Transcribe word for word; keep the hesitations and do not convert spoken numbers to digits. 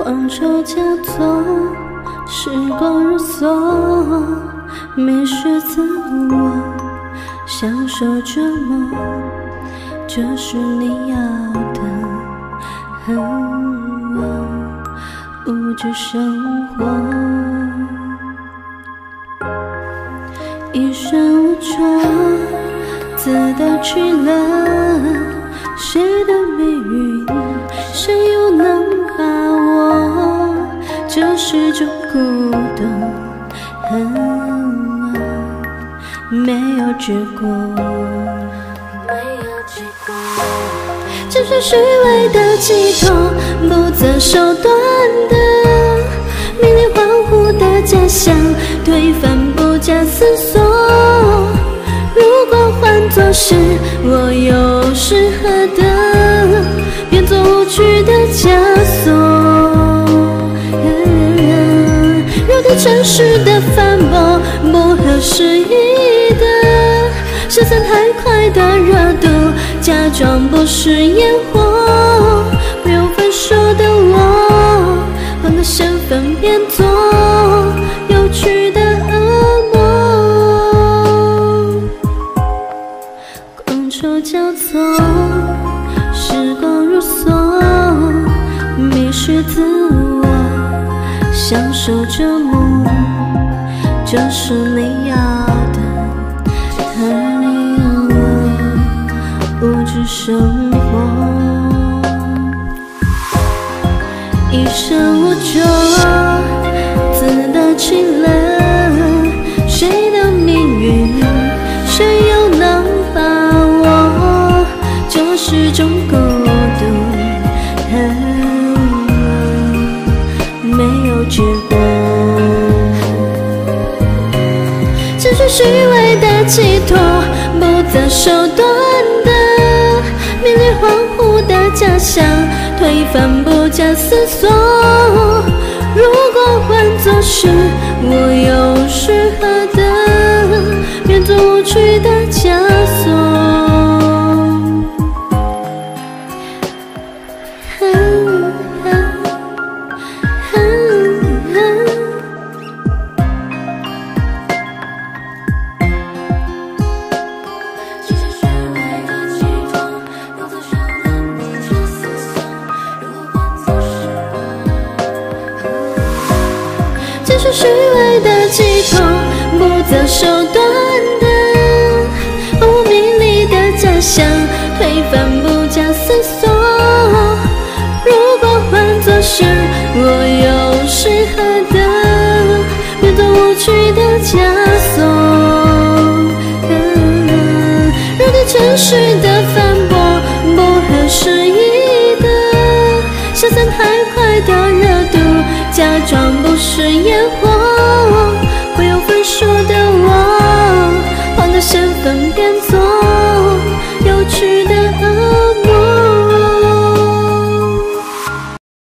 觥筹交错，时光如梭，迷失自我，享受折磨，这是你要的。嗯哦，物质生活，一生无着，自得去了谁的命运，谁又能把握？这是种孤独，嗯哦，没有结果，没有结果。只是虚伪的寄托，不择手段的命令，恍惚的假象，推翻不假思索。如果换作是我，又是何得变作无趣的枷锁？如地尘世的反驳，不合时宜的消散太快的热度，假装不是烟火。不用分手的我，换个身份变作有趣的恶魔。觥筹交错，时光如梭，迷失自我，享受折磨，这是你要的。物质生活，一生无着，自得其乐，谁的命运，谁又能把握？这是种孤独，没有结果。只是虚伪的寄托，不择手段的命令，恍惚的假象，推翻不假思索。如果换作是我，又是何得变作无趣的枷锁？只是虚伪的寄托，不择手段的毫无名利的假象，推翻不假思索。如果换作是我，又是何得变作无趣的枷锁？如地尘世的反驳，不合时宜的消散太快的热度，假装不是烟火。不用分手